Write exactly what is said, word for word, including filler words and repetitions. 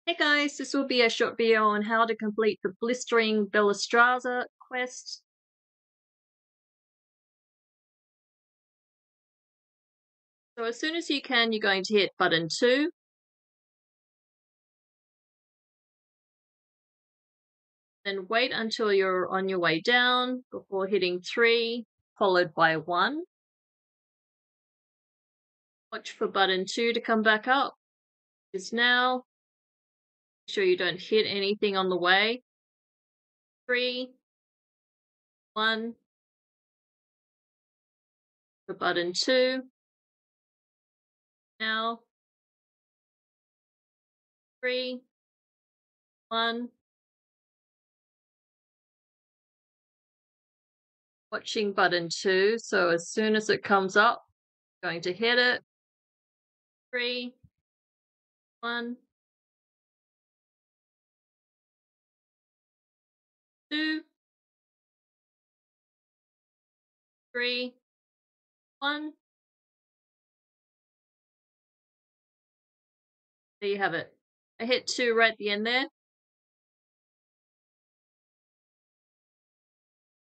Hey guys, this will be a short video on how to complete the Blistering Belastrasza quest. So as soon as you can, you're going to hit button two. Then wait until you're on your way down before hitting three, followed by one. Watch for button two to come back up. Because now, make sure you don't hit anything on the way. Three, one, for button two. Now, three, one. Watching button two, so as soon as it comes up, I'm going to hit it. Three, one, two, three, one. There you have it. I hit two right at the end there.